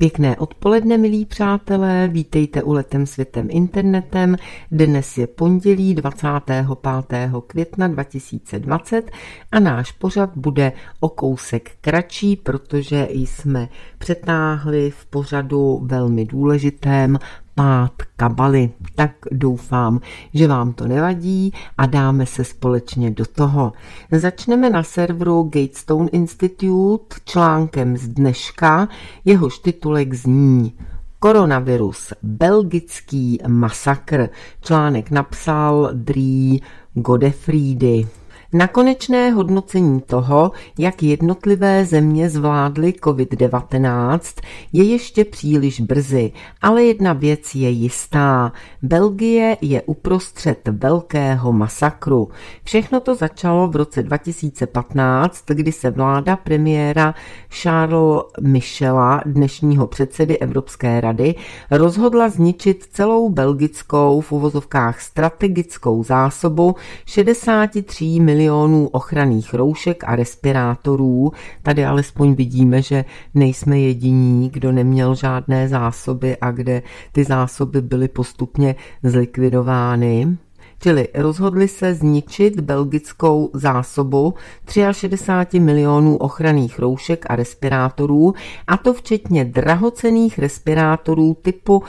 Pěkné odpoledne, milí přátelé, vítejte u Letem světem internetem. Dnes je pondělí 25. května 2020 a náš pořad bude o kousek kratší, protože jsme přetáhli v pořadu velmi důležitém pád kabaly. Tak doufám, že vám to nevadí a dáme se společně do toho. Začneme na serveru Gatestone Institute článkem z dneška, jehož titulek zní Koronavirus, belgický masakr. Článek napsal Dries Godefriedy. Na konečné hodnocení toho, jak jednotlivé země zvládly COVID-19, je ještě příliš brzy, ale jedna věc je jistá. Belgie je uprostřed velkého masakru. Všechno to začalo v roce 2015, kdy se vláda premiéra Charlese Michela, dnešního předsedy Evropské rady, rozhodla zničit celou belgickou v uvozovkách strategickou zásobu 63 milionů ochranných roušek a respirátorů. Tady alespoň vidíme, že nejsme jediní, kdo neměl žádné zásoby a kde ty zásoby byly postupně zlikvidovány. Čili rozhodli se zničit belgickou zásobu 63 milionů ochranných roušek a respirátorů, a to včetně drahocenných respirátorů typu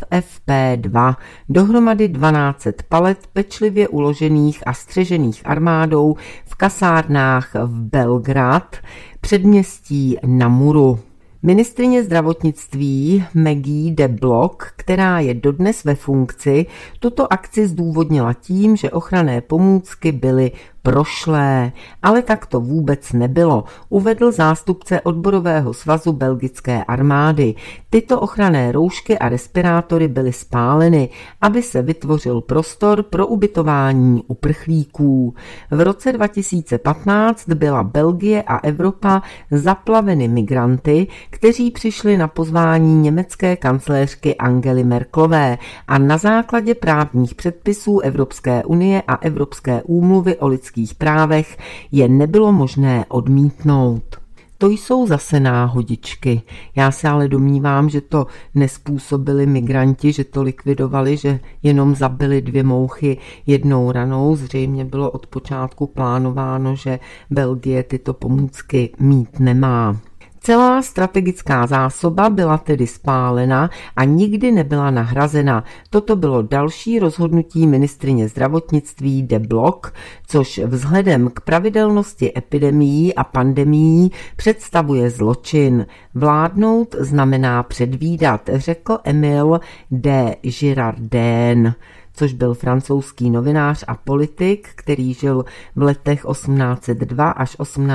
FFP2, dohromady 1200 palet pečlivě uložených a střežených armádou v kasárnách v Belgrad, předměstí Namuru. Ministryně zdravotnictví Maggie de Block, která je dodnes ve funkci, tuto akci zdůvodnila tím, že ochranné pomůcky byly prošlé, ale tak to vůbec nebylo, uvedl zástupce odborového svazu belgické armády. Tyto ochranné roušky a respirátory byly spáleny, aby se vytvořil prostor pro ubytování uprchlíků. V roce 2015 byla Belgie a Evropa zaplaveny migranty, kteří přišli na pozvání německé kancléřky Angely Merkelové a na základě právních předpisů Evropské unie a Evropské úmluvy o lidských právech je nebylo možné odmítnout. To jsou zase náhodičky. Já se ale domnívám, že to nespůsobili migranti, že to likvidovali, že jenom zabili 2 mouchy jednou ranou. Zřejmě bylo od počátku plánováno, že Belgie tyto pomůcky mít nemá. Celá strategická zásoba byla tedy spálena a nikdy nebyla nahrazena. Toto bylo další rozhodnutí ministryně zdravotnictví de Block, což vzhledem k pravidelnosti epidemií a pandemií představuje zločin. Vládnout znamená předvídat, řekl Emile de Girardin, což byl francouzský novinář a politik, který žil v letech 1802 až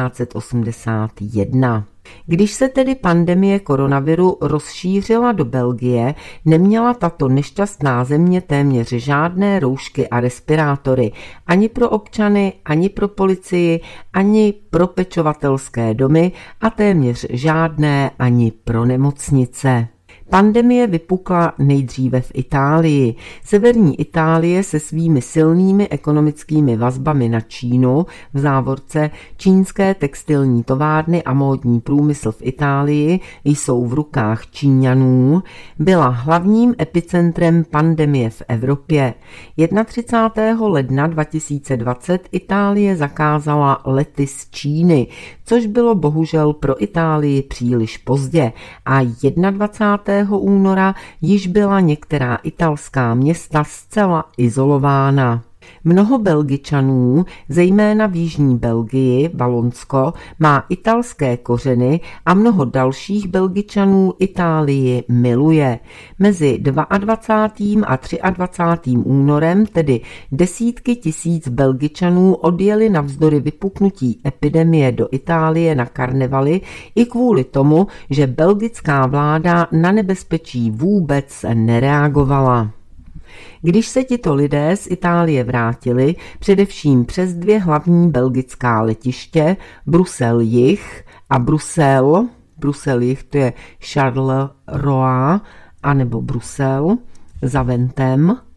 1881. Když se tedy pandemie koronaviru rozšířila do Belgie, neměla tato nešťastná země téměř žádné roušky a respirátory, ani pro občany, ani pro policii, ani pro pečovatelské domy a téměř žádné ani pro nemocnice. Pandemie vypukla nejdříve v Itálii. Severní Itálie se svými silnými ekonomickými vazbami na Čínu, v závorce čínské textilní továrny a módní průmysl v Itálii jsou v rukách Číňanů, byla hlavním epicentrem pandemie v Evropě. 31. ledna 2020 Itálie zakázala lety z Číny, což bylo bohužel pro Itálii příliš pozdě, a 21. února již byla některá italská města zcela izolována. Mnoho Belgičanů, zejména v jižní Belgii, Valonsko, má italské kořeny a mnoho dalších Belgičanů Itálii miluje. Mezi 22. a 23. únorem tedy desítky tisíc Belgičanů odjeli navzdory vypuknutí epidemie do Itálie na karnevaly i kvůli tomu, že belgická vláda na nebezpečí vůbec nereagovala. Když se tito lidé z Itálie vrátili, především přes 2 hlavní belgická letiště, Brusel jih a Brusel jih, to je Charleroi, anebo Brusel, Zaventem,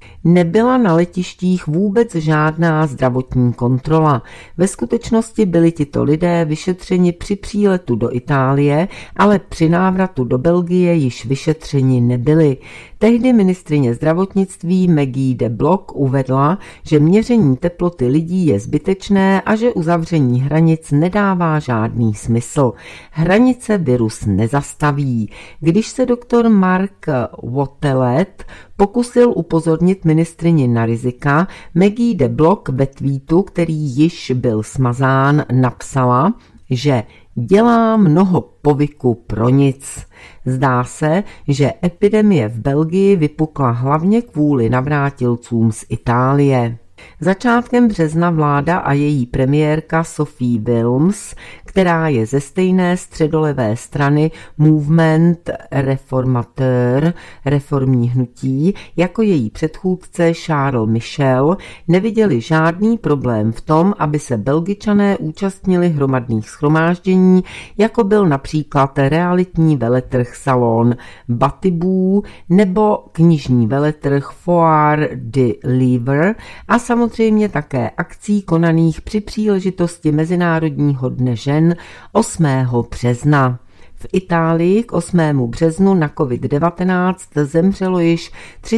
Nebyla na letištích vůbec žádná zdravotní kontrola. Ve skutečnosti byli tito lidé vyšetřeni při příletu do Itálie, ale při návratu do Belgie již vyšetřeni nebyli. Tehdy ministryně zdravotnictví Maggie de Block uvedla, že měření teploty lidí je zbytečné a že uzavření hranic nedává žádný smysl. Hranice virus nezastaví. Když se doktor Mark Watelet pokusil upozornit ministryni na rizika, Maggie de Block ve tweetu, který již byl smazán, napsala, že dělá mnoho povyku pro nic. Zdá se, že epidemie v Belgii vypukla hlavně kvůli navrátilcům z Itálie. Začátkem března vláda a její premiérka Sophie Wilmes, která je ze stejné středolevé strany Mouvement Réformateur, reformní hnutí, jako její předchůdce Charles Michel, neviděli žádný problém v tom, aby se Belgičané účastnili hromadných shromáždění, jako byl například realitní veletrh Salon Batibou nebo knižní veletrh Foire de Livre a samozřejmě také akcí konaných při příležitosti Mezinárodního dne žen 8. března. V Itálii k 8. březnu na COVID-19 zemřelo již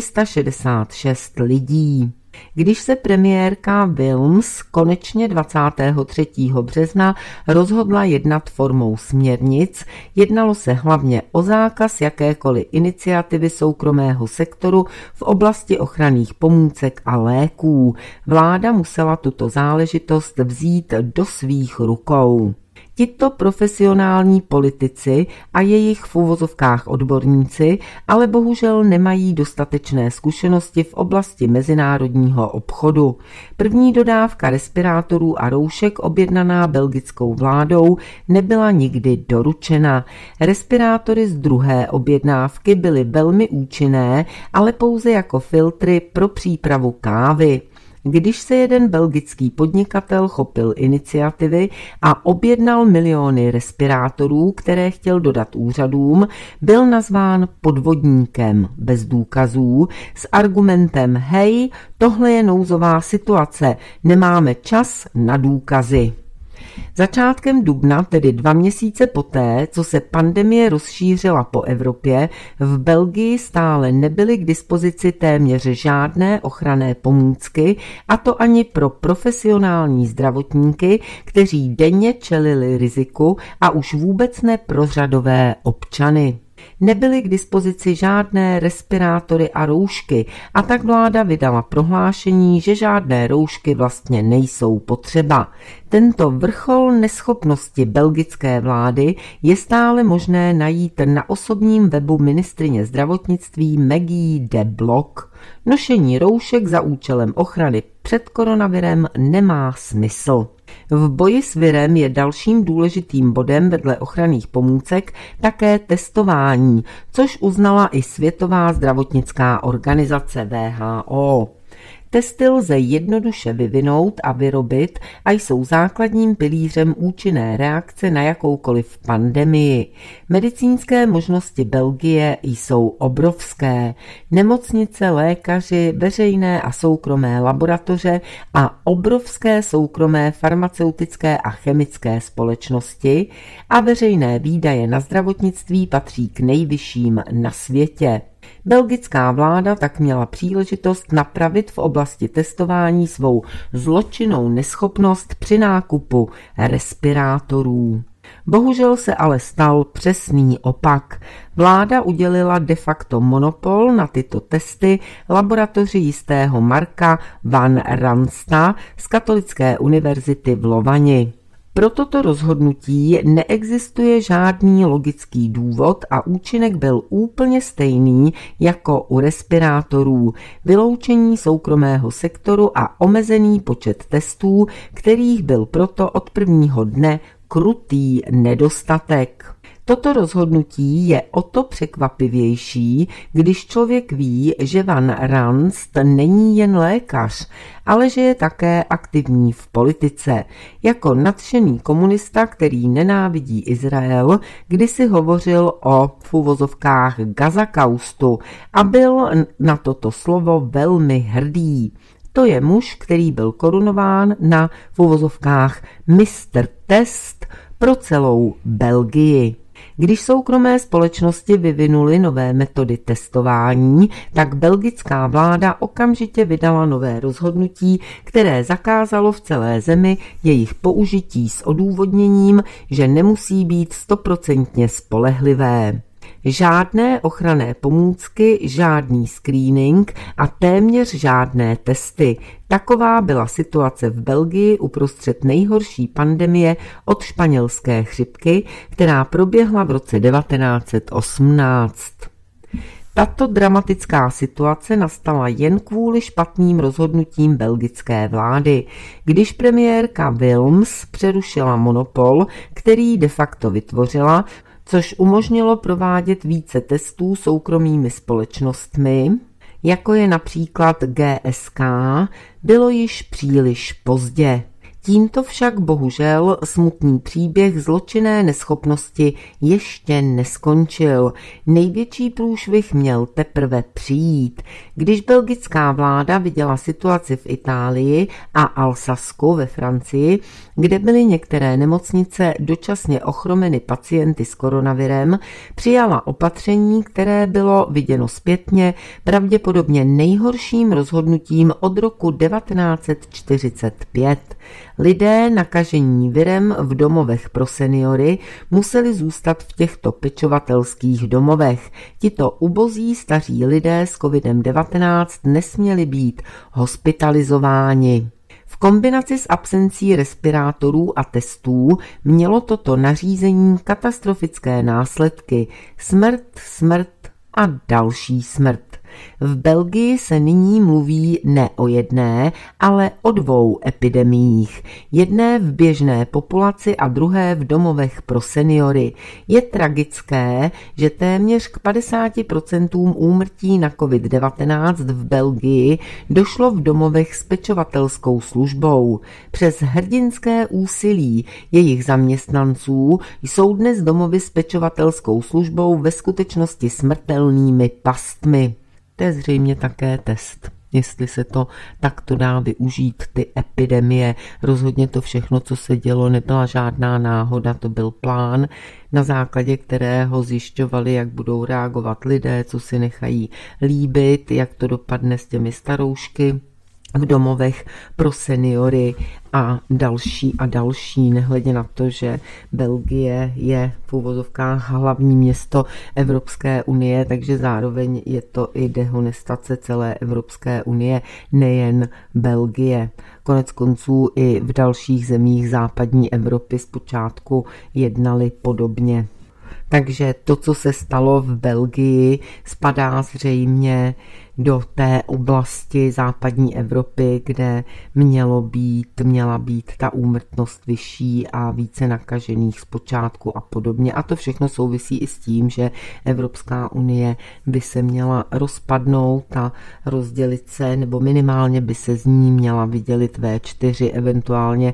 366 lidí. Když se premiérka Wilmes konečně 23. března rozhodla jednat formou směrnic, jednalo se hlavně o zákaz jakékoliv iniciativy soukromého sektoru v oblasti ochranných pomůcek a léků. Vláda musela tuto záležitost vzít do svých rukou. Tito profesionální politici a jejich v uvozovkách odborníci ale bohužel nemají dostatečné zkušenosti v oblasti mezinárodního obchodu. První dodávka respirátorů a roušek objednaná belgickou vládou nebyla nikdy doručena. Respirátory z druhé objednávky byly velmi účinné, ale pouze jako filtry pro přípravu kávy. Když se jeden belgický podnikatel chopil iniciativy a objednal miliony respirátorů, které chtěl dodat úřadům, byl nazván podvodníkem bez důkazů s argumentem hej, tohle je nouzová situace, nemáme čas na důkazy. Začátkem dubna, tedy 2 měsíce poté, co se pandemie rozšířila po Evropě, v Belgii stále nebyly k dispozici téměř žádné ochranné pomůcky, a to ani pro profesionální zdravotníky, kteří denně čelili riziku, a už vůbec ne pro řadové občany. Nebyly k dispozici žádné respirátory a roušky, a tak vláda vydala prohlášení, že žádné roušky vlastně nejsou potřeba. Tento vrchol neschopnosti belgické vlády je stále možné najít na osobním webu ministryně zdravotnictví Maggie de Block. Nošení roušek za účelem ochrany před koronavirem nemá smysl. V boji s virem je dalším důležitým bodem vedle ochranných pomůcek také testování, což uznala i Světová zdravotnická organizace WHO. Testy lze jednoduše vyvinout a vyrobit a jsou základním pilířem účinné reakce na jakoukoliv pandemii. Medicínské možnosti Belgie jsou obrovské. Nemocnice, lékaři, veřejné a soukromé laboratoře a obrovské soukromé farmaceutické a chemické společnosti a veřejné výdaje na zdravotnictví patří k nejvyšším na světě. Belgická vláda tak měla příležitost napravit v oblasti testování svou zločinnou neschopnost při nákupu respirátorů. Bohužel se ale stal přesný opak. Vláda udělila de facto monopol na tyto testy laboratoři jistého Marka van Ransta z Katolické univerzity v Lovani. Pro toto rozhodnutí neexistuje žádný logický důvod a účinek byl úplně stejný jako u respirátorů, vyloučení soukromého sektoru a omezený počet testů, kterých byl proto od prvního dne krutý nedostatek. Toto rozhodnutí je o to překvapivější, když člověk ví, že Van Ranst není jen lékař, ale že je také aktivní v politice. Jako nadšený komunista, který nenávidí Izrael, kdysi hovořil o v uvozovkách gazakaustu a byl na toto slovo velmi hrdý. To je muž, který byl korunován na v uvozovkách Mr. Test pro celou Belgii. Když soukromé společnosti vyvinuly nové metody testování, tak belgická vláda okamžitě vydala nové rozhodnutí, které zakázalo v celé zemi jejich použití s odůvodněním, že nemusí být 100% spolehlivé. Žádné ochranné pomůcky, žádný screening a téměř žádné testy. Taková byla situace v Belgii uprostřed nejhorší pandemie od španělské chřipky, která proběhla v roce 1918. Tato dramatická situace nastala jen kvůli špatným rozhodnutím belgické vlády, když premiérka Wilms přerušila monopol, který de facto vytvořila, což umožnilo provádět více testů soukromými společnostmi, jako je například GSK, bylo již příliš pozdě. Tímto však bohužel smutný příběh zločinné neschopnosti ještě neskončil. Největší průšvih měl teprve přijít, když belgická vláda viděla situaci v Itálii a Alsasku ve Francii, kde byly některé nemocnice dočasně ochromeny pacienty s koronavirem, přijala opatření, které bylo viděno zpětně pravděpodobně nejhorším rozhodnutím od roku 1945. Lidé nakažení virem v domovech pro seniory museli zůstat v těchto pečovatelských domovech. Tito ubozí staří lidé s COVID-19 nesměli být hospitalizováni. V kombinaci s absencí respirátorů a testů mělo toto nařízení katastrofické následky. Smrt a další smrt. V Belgii se nyní mluví ne o jedné, ale o dvou epidemiích. Jedné v běžné populaci a druhé v domovech pro seniory. Je tragické, že téměř k 50% úmrtí na COVID-19 v Belgii došlo v domovech s pečovatelskou službou. Přes hrdinské úsilí jejich zaměstnanců jsou dnes domovy s pečovatelskou službou ve skutečnosti smrtelnými pastmi. To je zřejmě také test, jestli se to takto dá využít, ty epidemie. Rozhodně to všechno, co se dělo, nebyla žádná náhoda, to byl plán, na základě kterého zjišťovali, jak budou reagovat lidé, co si nechají líbit, jak to dopadne s těmi staroušky v domovech pro seniory a další, nehledě na to, že Belgie je v uvozovkách hlavní město Evropské unie, takže zároveň je to i dehonestace celé Evropské unie, nejen Belgie. Konec konců i v dalších zemích západní Evropy zpočátku jednali podobně. Takže to, co se stalo v Belgii, spadá zřejmě do té oblasti západní Evropy, kde měla být ta úmrtnost vyšší a více nakažených zpočátku a podobně. A to všechno souvisí i s tím, že Evropská unie by se měla rozpadnout a rozdělit se, nebo minimálně by se z ní měla vydělit V4, eventuálně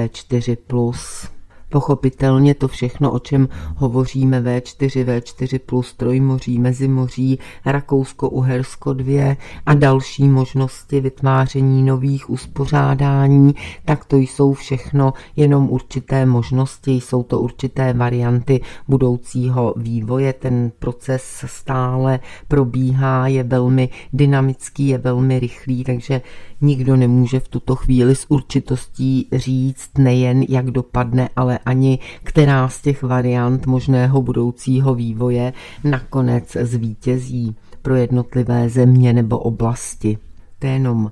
V4+. Pochopitelně to všechno, o čem hovoříme, V4+, Trojmoří, Mezimoří, Rakousko-Uhersko 2 a další možnosti vytváření nových uspořádání, tak to jsou všechno jenom určité možnosti, jsou to určité varianty budoucího vývoje. Ten proces stále probíhá, je velmi dynamický, je velmi rychlý, takže nikdo nemůže v tuto chvíli s určitostí říct nejen, jak dopadne, ale ani která z těch variant možného budoucího vývoje nakonec zvítězí pro jednotlivé země nebo oblasti. To je jenom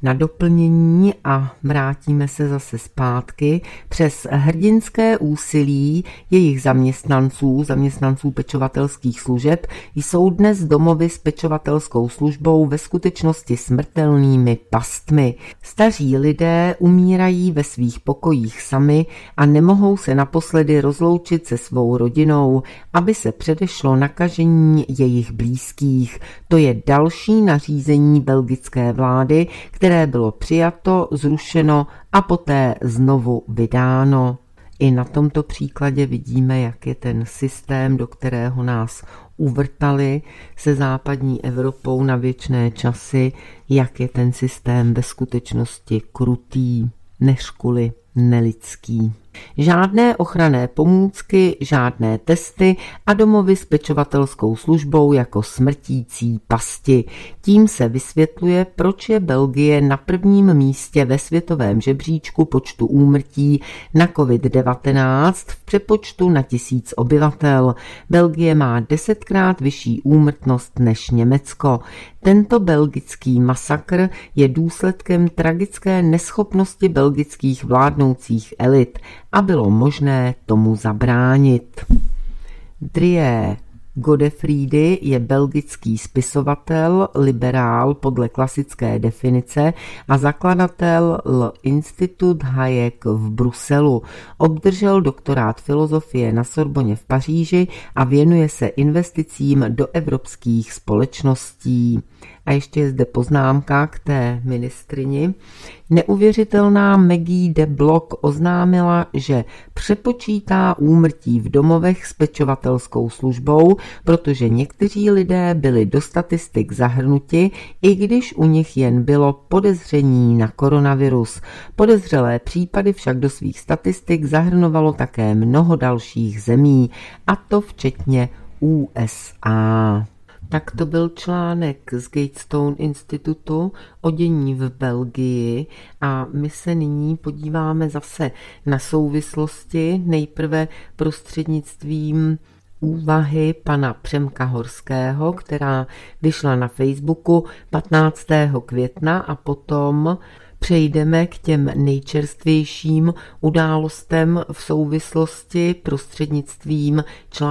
Na doplnění a vrátíme se zase zpátky. Přes hrdinské úsilí jejich zaměstnanců pečovatelských služeb, jsou dnes domovy s pečovatelskou službou ve skutečnosti smrtelnými pastmi. Staří lidé umírají ve svých pokojích sami a nemohou se naposledy rozloučit se svou rodinou, aby se předešlo nakažení jejich blízkých. To je další nařízení belgické vlády, které bylo přijato, zrušeno a poté znovu vydáno. I na tomto příkladě vidíme, jak je ten systém, do kterého nás uvrtali se západní Evropou na věčné časy, jak je ten systém ve skutečnosti krutý, neřkuli nelidský. Žádné ochranné pomůcky, žádné testy a domovy s pečovatelskou službou jako smrtící pasti. Tím se vysvětluje, proč je Belgie na prvním místě ve světovém žebříčku počtu úmrtí na COVID-19 v přepočtu na 1000 obyvatel. Belgie má 10krát vyšší úmrtnost než Německo. Tento belgický masakr je důsledkem tragické neschopnosti belgických vládnoucích elit a bylo možné tomu zabránit. Drie Godefriedy je belgický spisovatel, liberál podle klasické definice a zakladatel L'Institut Hayek v Bruselu. Obdržel doktorát filozofie na Sorboně v Paříži a věnuje se investicím do evropských společností. A ještě je zde poznámka k té ministrini. Neuvěřitelná Maggie de Block oznámila, že přepočítá úmrtí v domovech s pečovatelskou službou, protože někteří lidé byli do statistik zahrnuti, i když u nich jen bylo podezření na koronavirus. Podezřelé případy však do svých statistik zahrnovalo také mnoho dalších zemí, a to včetně USA. Tak to byl článek z Gatestone institutu o dění v Belgii a my se nyní podíváme zase na souvislosti, nejprve prostřednictvím úvahy pana Přemka Horského, která vyšla na Facebooku 15. května a potom přejdeme k těm nejčerstvějším událostem v souvislosti prostřednictvím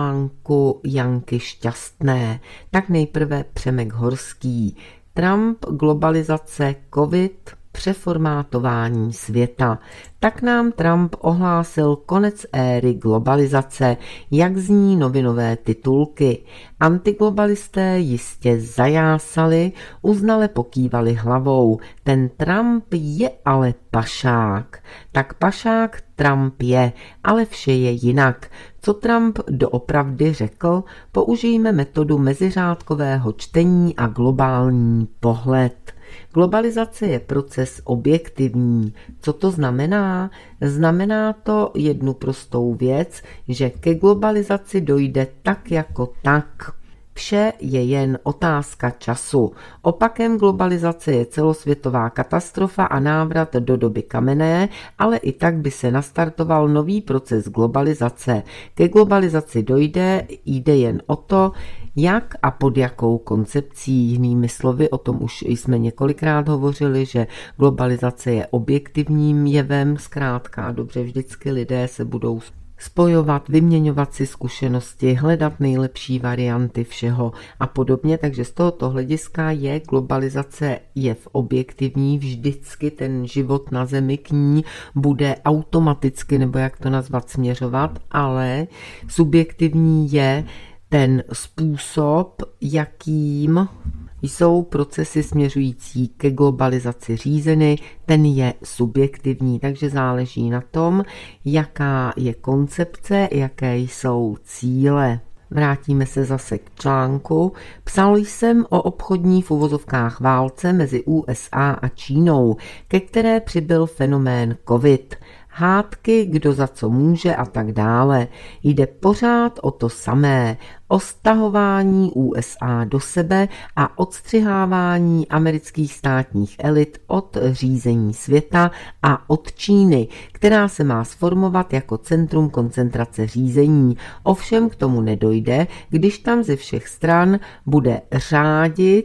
článku Janky Šťastné. Tak nejprve Přemek Horský. Trump, globalizace, covid, přeformátování světa. Tak nám Trump ohlásil konec éry globalizace, jak zní novinové titulky. Antiglobalisté jistě zajásali, uznale pokývali hlavou. Ten Trump je ale pašák. Tak pašák Trump je, ale vše je jinak. Co Trump doopravdy řekl, použijme metodu meziřádkového čtení a globální pohled. Globalizace je proces objektivní. Co to znamená? Znamená to jednu prostou věc, že ke globalizaci dojde tak jako tak. Vše je jen otázka času. Opakem globalizace je celosvětová katastrofa a návrat do doby kamenné, ale i tak by se nastartoval nový proces globalizace. Ke globalizaci jde jen o to, jak a pod jakou koncepcí. Jinými slovy, o tom už jsme několikrát hovořili, že globalizace je objektivním jevem, zkrátka a dobře vždycky lidé se budou spojovat, vyměňovat si zkušenosti, hledat nejlepší varianty všeho a podobně, takže z tohoto hlediska je globalizace jev objektivní, vždycky ten život na zemi k ní bude automaticky, nebo jak to nazvat, směřovat, ale subjektivní je ten způsob, jakým jsou procesy směřující ke globalizaci řízeny, ten je subjektivní, takže záleží na tom, jaká je koncepce, jaké jsou cíle. Vrátíme se zase k článku. Psal jsem o obchodní v uvozovkách válce mezi USA a Čínou, ke které přibyl fenomén COVID. Hádky, kdo za co může a tak dále. Jde pořád o to samé, o stahování USA do sebe a odstřihávání amerických státních elit od řízení světa a od Číny, která se má sformovat jako centrum koncentrace řízení. Ovšem k tomu nedojde, když tam ze všech stran bude řádit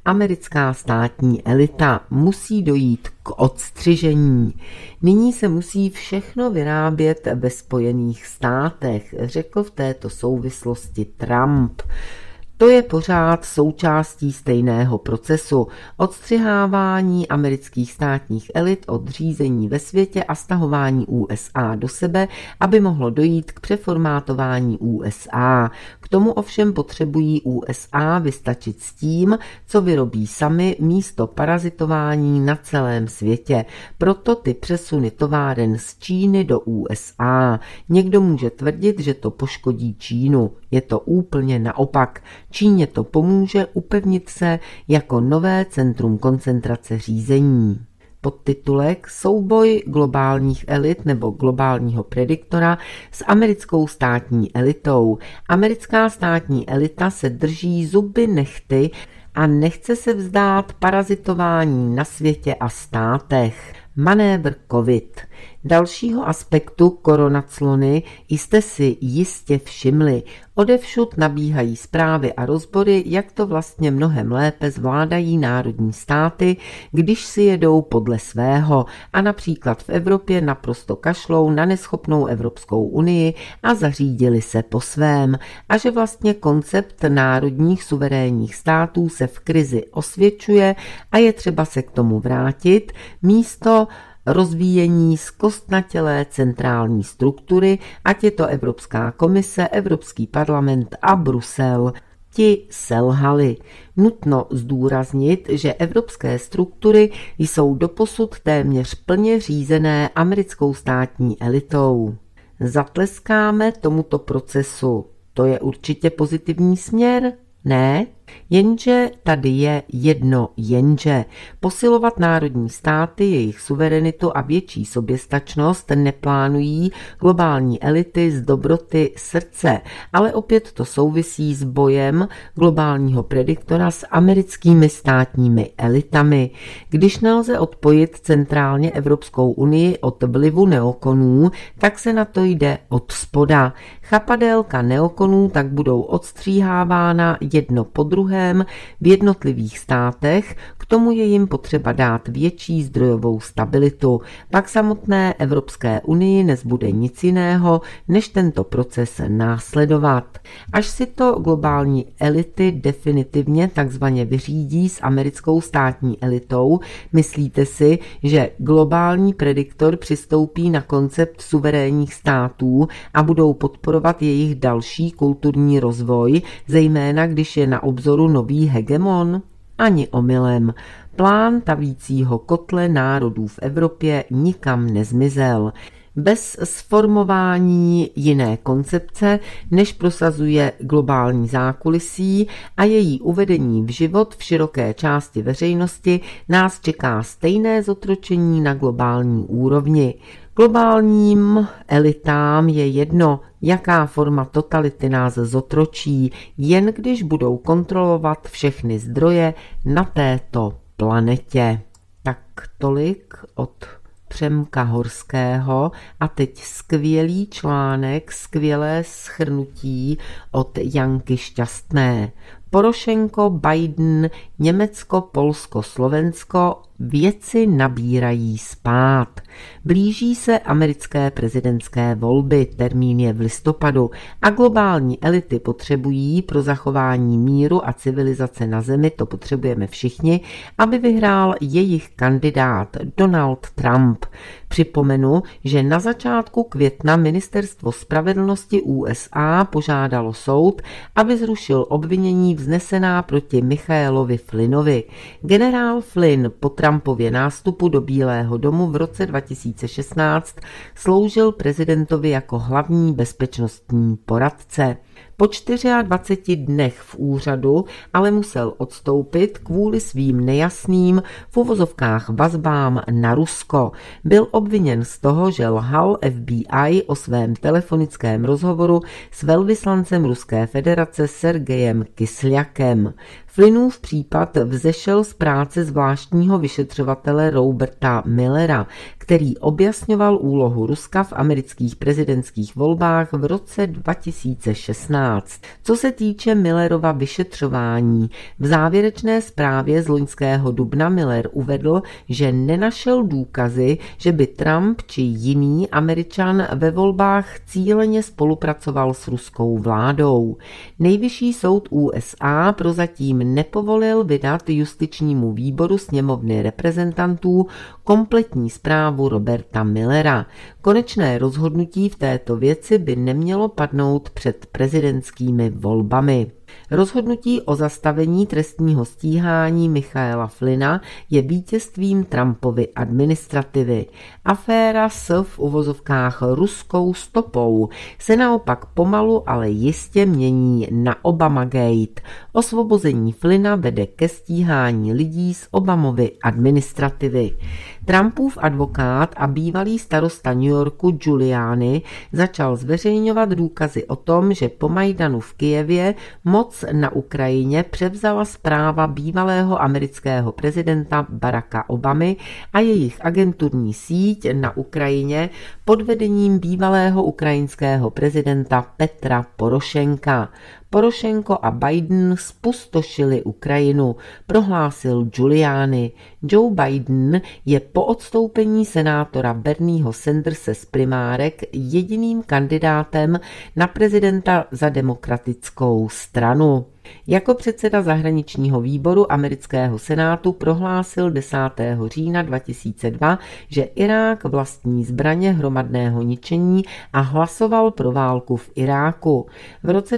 americká státní elita. Musí dojít k odstřižení. Nyní se musí všechno vyrábět ve Spojených státech, řekl v této souvislosti Trump. To je pořád součástí stejného procesu odstřihávání amerických státních elit od řízení ve světě a stahování USA do sebe, aby mohlo dojít k přeformátování USA. K tomu ovšem potřebují USA vystačit s tím, co vyrobí sami, místo parazitování na celém světě. Proto ty přesuny továren z Číny do USA. Někdo může tvrdit, že to poškodí Čínu. Je to úplně naopak. Číně to pomůže upevnit se jako nové centrum koncentrace řízení. Podtitulek Souboj globálních elit nebo globálního prediktora s americkou státní elitou. Americká státní elita se drží zuby nehty a nechce se vzdát parazitování na světě a státech. Manévr COVID. Dalšího aspektu koronaclony jste si jistě všimli. Odevšud nabíhají zprávy a rozbory, jak to vlastně mnohem lépe zvládají národní státy, když si jedou podle svého a například v Evropě naprosto kašlou na neschopnou Evropskou unii a zařídili se po svém. A že vlastně koncept národních suverénních států se v krizi osvědčuje a je třeba se k tomu vrátit, místo rozvíjení zkostnatělé centrální struktury, ať je to Evropská komise, Evropský parlament a Brusel. Ti selhali. Nutno zdůraznit, že evropské struktury jsou doposud téměř plně řízené americkou státní elitou. Zatleskáme tomuto procesu. To je určitě pozitivní směr? Ne? Jenže tady je jedno jenže. Posilovat národní státy, jejich suverenitu a větší soběstačnost neplánují globální elity z dobroty srdce, ale opět to souvisí s bojem globálního prediktora s americkými státními elitami. Když nelze odpojit centrálně Evropskou unii od vlivu neokonů, tak se na to jde od spoda. Chapadélka neokonů tak budou odstříhávána jedno po druhém v jednotlivých státech, k tomu je jim potřeba dát větší zdrojovou stabilitu. Pak samotné Evropské unii nezbude nic jiného, než tento proces následovat. Až si to globální elity definitivně takzvaně vyřídí s americkou státní elitou, myslíte si, že globální prediktor přistoupí na koncept suverénních států a budou podporovat jejich další kulturní rozvoj, zejména když je na obzoru nový hegemon? Ani omylem. Plán tavícího kotle národů v Evropě nikam nezmizel. Bez sformování jiné koncepce, než prosazuje globální zákulisí a její uvedení v život v široké části veřejnosti, nás čeká stejné zotročení na globální úrovni. Globálním elitám je jedno, jaká forma totality nás zotročí, jen když budou kontrolovat všechny zdroje na této planetě. Tak tolik od Přemka Horského a teď skvělý článek, skvělé shrnutí od Janky Šťastné. Porošenko, Biden, Německo, Polsko, Slovensko, věci nabírají spád. Blíží se americké prezidentské volby, termín je v listopadu a globální elity potřebují pro zachování míru a civilizace na zemi, to potřebujeme všichni, aby vyhrál jejich kandidát Donald Trump. Připomenu, že na začátku května Ministerstvo spravedlnosti USA požádalo soud, aby zrušil obvinění vznesená proti Michaelovi Flynnovi. Generál Flynn po Trumpově nástupu do Bílého domu v roce 2016 sloužil prezidentovi jako hlavní bezpečnostní poradce. Po 24 dnech v úřadu ale musel odstoupit kvůli svým nejasným v uvozovkách vazbám na Rusko. Byl obviněn z toho, že lhal FBI o svém telefonickém rozhovoru s velvyslancem Ruské federace Sergejem Kisljakem. Flynnův případ vzešel z práce zvláštního vyšetřovatele Roberta Millera, který objasňoval úlohu Ruska v amerických prezidentských volbách v roce 2016. Co se týče Millerova vyšetřování, v závěrečné zprávě z loňského dubna Miller uvedl, že nenašel důkazy, že by Trump či jiný Američan ve volbách cíleně spolupracoval s ruskou vládou. Nejvyšší soud USA prozatím nepovolil vydat justičnímu výboru sněmovny reprezentantů kompletní zprávu Roberta Millera. Konečné rozhodnutí v této věci by nemělo padnout před prezidentskými volbami. Rozhodnutí o zastavení trestního stíhání Michaela Flynna je vítězstvím Trumpovy administrativy. Aféra s v uvozovkách ruskou stopou se naopak pomalu, ale jistě mění na Obamagate. Osvobození Flynna vede ke stíhání lidí z Obamovy administrativy. Trumpův advokát a bývalý starosta New Yorku Giuliani začal zveřejňovat důkazy o tom, že po Majdanu v Kyjevě moc na Ukrajině převzala správa bývalého amerického prezidenta Baracka Obamy a jejich agenturní síť na Ukrajině pod vedením bývalého ukrajinského prezidenta Petra Porošenka. Porošenko a Biden spustošili Ukrajinu, prohlásil Giuliani. Joe Biden je po odstoupení senátora Bernieho Sanderse z primárek jediným kandidátem na prezidenta za demokratickou stranu. Jako předseda zahraničního výboru amerického senátu prohlásil 10. října 2002, že Irák vlastní zbraně hromadného ničení a hlasoval pro válku v Iráku. V roce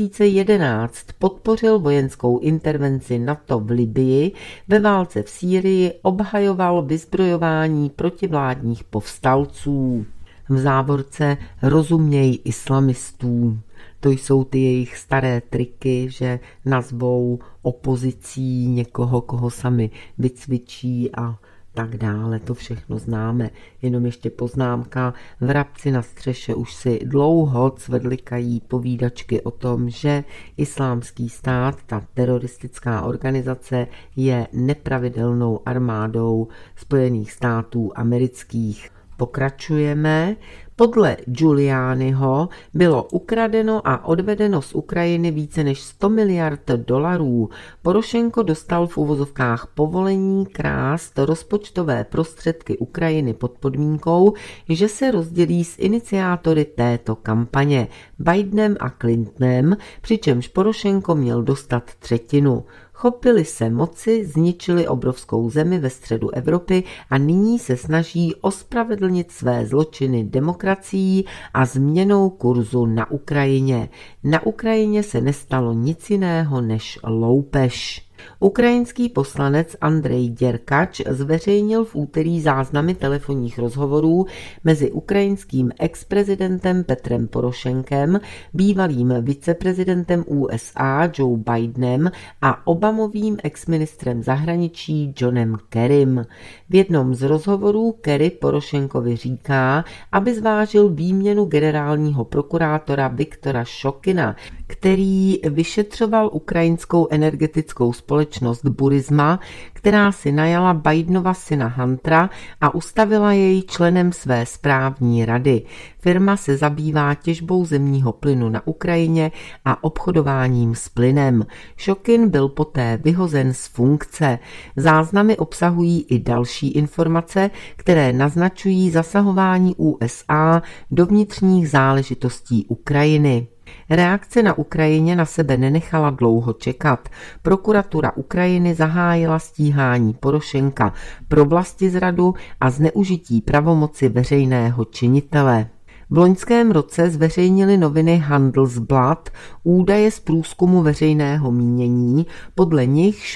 2011 podpořil vojenskou intervenci NATO v Libyi, ve válce v Sýrii obhajoval vyzbrojování protivládních povstalců. V závorce rozuměj islamistů. To jsou ty jejich staré triky, že nazvou opozicí někoho, koho sami vycvičí a tak dále. To všechno známe. Jenom ještě poznámka. Vrabci na střeše už si dlouho cvedlikají povídačky o tom, že Islámský stát, ta teroristická organizace, je nepravidelnou armádou Spojených států amerických. Pokračujeme. Podle Giulianiho bylo ukradeno a odvedeno z Ukrajiny více než 100 miliard dolarů. Porošenko dostal v uvozovkách povolení krást rozpočtové prostředky Ukrajiny pod podmínkou, že se rozdělí s iniciátory této kampaně, Bidenem a Clintonem, přičemž Porošenko měl dostat třetinu. Chopili se moci, zničili obrovskou zemi ve středu Evropy a nyní se snaží ospravedlnit své zločiny demokracií a změnou kurzu na Ukrajině. Na Ukrajině se nestalo nic jiného než loupež. Ukrajinský poslanec Andrej Děrkač zveřejnil v úterý záznamy telefonních rozhovorů mezi ukrajinským exprezidentem Petrem Porošenkem, bývalým viceprezidentem USA Joe Bidenem a Obamovým exministrem zahraničí Johnem Kerrym. V jednom z rozhovorů Kerry Porošenkovi říká, aby zvážil výměnu generálního prokurátora Viktora Šokina, který vyšetřoval ukrajinskou energetickou společnost Burisma, která si najala Bidenova syna Huntera a ustavila jej členem své správní rady. Firma se zabývá těžbou zemního plynu na Ukrajině a obchodováním s plynem. Šokin byl poté vyhozen z funkce. Záznamy obsahují i další informace, které naznačují zasahování USA do vnitřních záležitostí Ukrajiny. Reakce na Ukrajině na sebe nenechala dlouho čekat. Prokuratura Ukrajiny zahájila stíhání Porošenka pro vlastizradu a zneužití pravomoci veřejného činitele. V loňském roce zveřejnily noviny Handelsblatt údaje z průzkumu veřejného mínění, podle nichž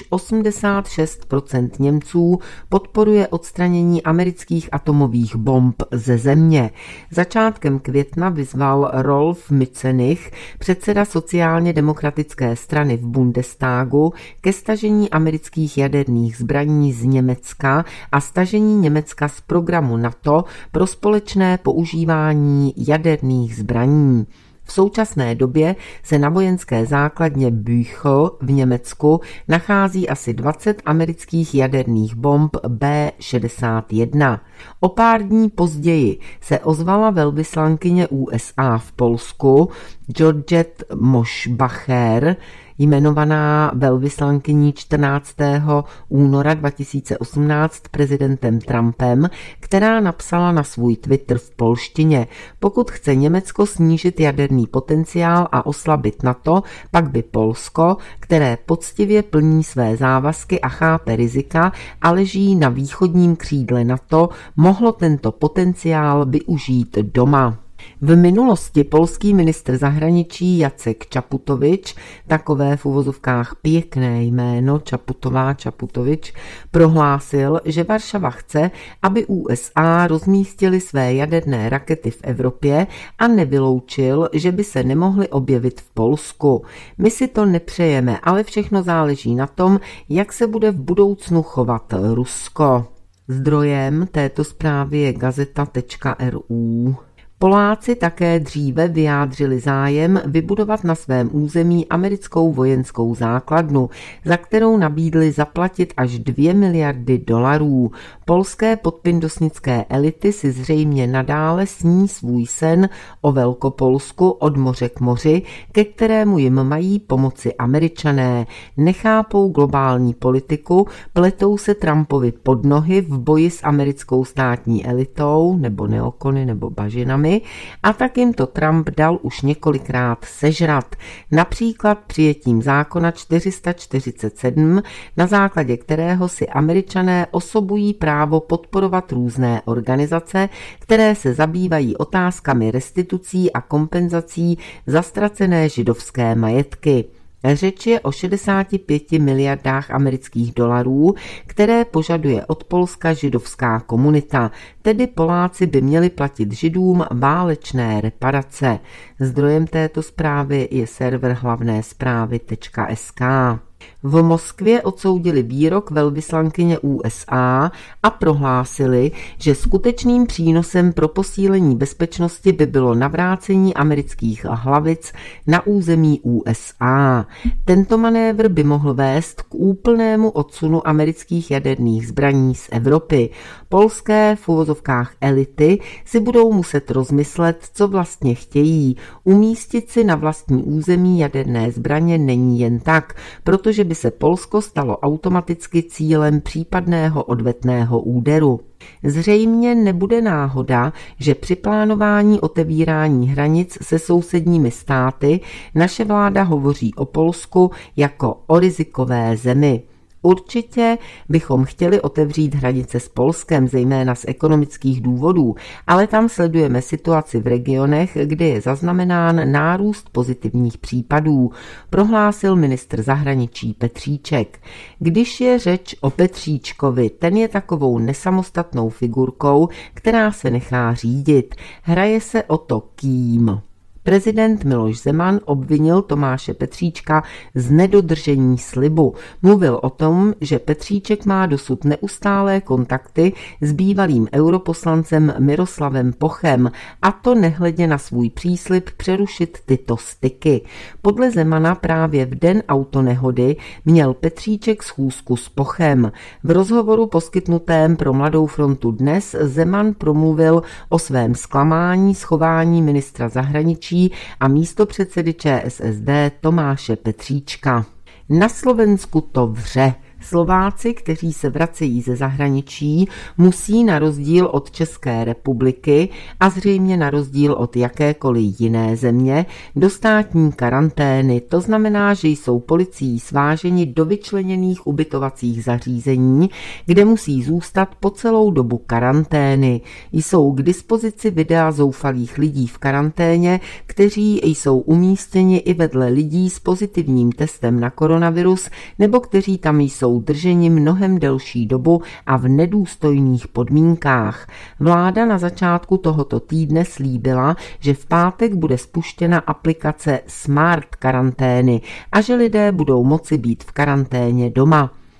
86% Němců podporuje odstranění amerických atomových bomb ze země. Začátkem května vyzval Rolf Mützenich, předseda sociálně demokratické strany v Bundestagu, ke stažení amerických jaderných zbraní z Německa a stažení Německa z programu NATO pro společné používání jaderných zbraní. V současné době se na vojenské základně Büchel v Německu nachází asi 20 amerických jaderných bomb B-61. O pár dní později se ozvala velvyslankyně USA v Polsku Georgette Mosbacher, jmenovaná velvyslankyní 14. února 2018 prezidentem Trumpem, která napsala na svůj Twitter v polštině: pokud chce Německo snížit jaderný potenciál a oslabit NATO, pak by Polsko, které poctivě plní své závazky a chápe rizika a leží na východním křídle NATO, mohlo tento potenciál využít doma. V minulosti polský ministr zahraničí Jacek Čaputovič, takové v uvozovkách pěkné jméno Čaputovič, prohlásil, že Varšava chce, aby USA rozmístily své jaderné rakety v Evropě a nevyloučil, že by se nemohly objevit v Polsku. My si to nepřejeme, ale všechno záleží na tom, jak se bude v budoucnu chovat Rusko. Zdrojem této zprávy je gazeta.ru. Poláci také dříve vyjádřili zájem vybudovat na svém území americkou vojenskou základnu, za kterou nabídli zaplatit až 2 miliardy dolarů. Polské podpindosnické elity si zřejmě nadále sní svůj sen o Velkopolsku od moře k moři, ke kterému jim mají pomoci Američané. Nechápou globální politiku, pletou se Trumpovi pod nohy v boji s americkou státní elitou nebo neokony nebo bažinami, a tak jim to Trump dal už několikrát sežrat, například přijetím zákona 447, na základě kterého si Američané osobují právo podporovat různé organizace, které se zabývají otázkami restitucí a kompenzací za ztracené židovské majetky. Řeč je o 65 miliardách amerických dolarů, které požaduje od Polska židovská komunita, tedy Poláci by měli platit Židům válečné reparace. Zdrojem této zprávy je server hlavnésprávy.sk. V Moskvě odsoudili výrok velvyslankyně USA a prohlásili, že skutečným přínosem pro posílení bezpečnosti by bylo navrácení amerických hlavic na území USA. Tento manévr by mohl vést k úplnému odsunu amerických jaderných zbraní z Evropy. Polské v uvozovkách elity si budou muset rozmyslet, co vlastně chtějí. Umístit si na vlastní území jaderné zbraně není jen tak, protože by se Polsko stalo automaticky cílem případného odvetného úderu. Zřejmě nebude náhoda, že při plánování otevírání hranic se sousedními státy naše vláda hovoří o Polsku jako o rizikové zemi. Určitě bychom chtěli otevřít hranice s Polskem, zejména z ekonomických důvodů, ale tam sledujeme situaci v regionech, kde je zaznamenán nárůst pozitivních případů, prohlásil ministr zahraničí Petříček. Když je řeč o Petříčkovi, ten je takovou nesamostatnou figurkou, která se nechá řídit. Hraje se o to kým. Prezident Miloš Zeman obvinil Tomáše Petříčka z nedodržení slibu. Mluvil o tom, že Petříček má dosud neustálé kontakty s bývalým europoslancem Miroslavem Pochem, a to nehledě na svůj příslib přerušit tyto styky. Podle Zemana právě v den autonehody měl Petříček schůzku s Pochem. V rozhovoru poskytnutém pro Mladou frontu Dnes Zeman promluvil o svém zklamání z chování ministra zahraničí a místopředsedy ČSSD Tomáše Petříčka. Na Slovensku to vře. Slováci, kteří se vracejí ze zahraničí, musí na rozdíl od České republiky a zřejmě na rozdíl od jakékoliv jiné země do státní karantény. To znamená, že jsou policií sváženi do vyčleněných ubytovacích zařízení, kde musí zůstat po celou dobu karantény. Jsou k dispozici videa zoufalých lidí v karanténě, kteří jsou umístěni i vedle lidí s pozitivním testem na koronavirus nebo kteří tam jsou drženi mnohem delší dobu a v nedůstojných podmínkách. Vláda na začátku tohoto týdne slíbila, že v pátek bude spuštěna aplikace Smart karantény a že lidé budou moci být v karanténě doma.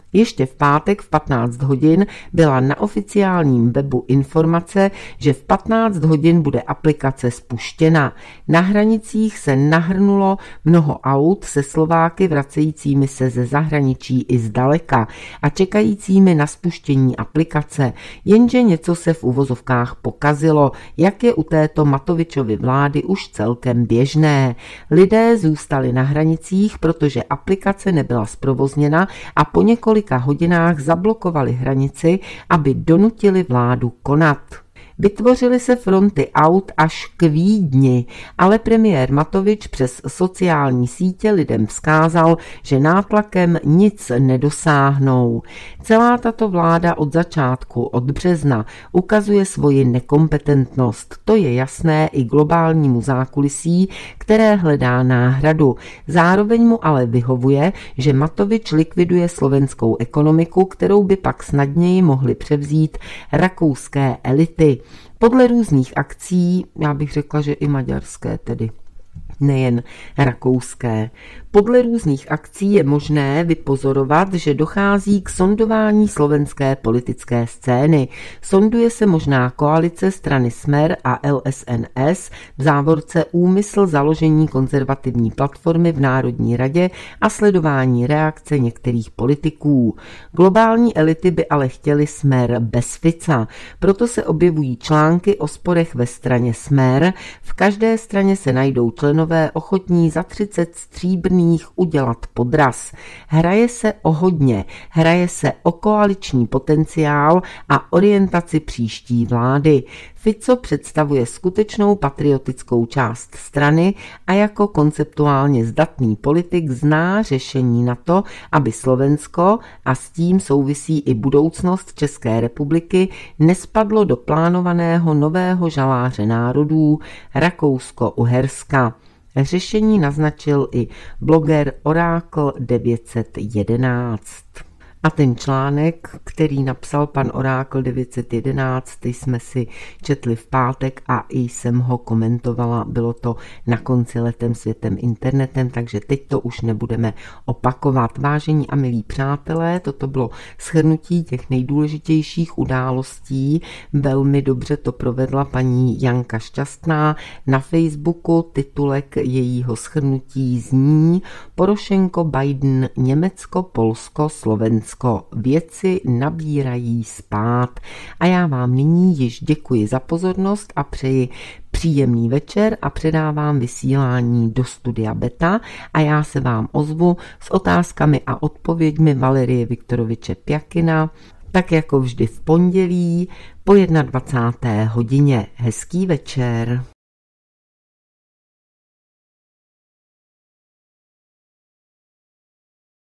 Ještě v pátek v 15 hodin byla na oficiálním webu informace, že v 15 hodin bude aplikace spuštěna. Na hranicích se nahrnulo mnoho aut se Slováky vracejícími se ze zahraničí i zdaleka a čekajícími na spuštění aplikace. Jenže něco se v uvozovkách pokazilo, jak je u této Matovičovy vlády už celkem běžné. Lidé zůstali na hranicích, protože aplikace nebyla zprovozněna a po několika hodinách zablokovali hranici, aby donutili vládu konat. Vytvořily se fronty aut až k Vídni, ale premiér Matovič přes sociální sítě lidem vzkázal, že nátlakem nic nedosáhnou. Celá tato vláda od začátku, od března, ukazuje svoji nekompetentnost. To je jasné i globálnímu zákulisí, které hledá náhradu. Zároveň mu ale vyhovuje, že Matovič likviduje slovenskou ekonomiku, kterou by pak snadněji mohly převzít rakouské elity. Podle různých akcí, já bych řekla, že i maďarské tedy, nejen rakouské. Podle různých akcí je možné vypozorovat, že dochází k sondování slovenské politické scény. Sonduje se možná koalice strany Smer a LSNS, v závorce úmysl založení konzervativní platformy v Národní radě a sledování reakce některých politiků. Globální elity by ale chtěly Smer bez Fica, proto se objevují články o sporech ve straně Smer. V každé straně se najdou členové ochotní za 30 stříbrných udělat podraz. Hraje se o hodně, hraje se o koaliční potenciál a orientaci příští vlády. Fico představuje skutečnou patriotickou část strany a jako konceptuálně zdatný politik zná řešení na to, aby Slovensko, a s tím souvisí i budoucnost České republiky, nespadlo do plánovaného nového žaláře národů Rakousko-Uherska. Řešení naznačil i bloger Orákl 911. A ten článek, který napsal pan Orákl 911, jsme si četli v pátek a i jsem ho komentovala. Bylo to na konci Letem světem internetem, takže teď to už nebudeme opakovat. Vážení a milí přátelé, toto bylo shrnutí těch nejdůležitějších událostí. Velmi dobře to provedla paní Janka Šťastná na Facebooku. Titulek jejího shrnutí zní: Porošenko, Biden, Německo, Polsko, Slovensko. Věci nabírají spád. A já vám nyní již děkuji za pozornost a přeji příjemný večer a předávám vysílání do studia Beta a já se vám ozvu s otázkami a odpověďmi Valerie Viktoroviče Pjakina, tak jako vždy v pondělí po 21. hodině. Hezký večer.